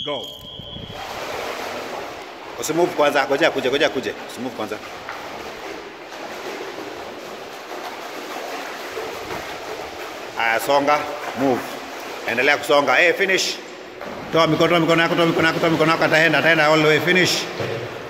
Go. Usimove kwanza, ngoja kuje. Usimove kwanza. Aya, songa, move. Endelea kusonga. Finish. Toa mikono yako, ataenda all the way, finish.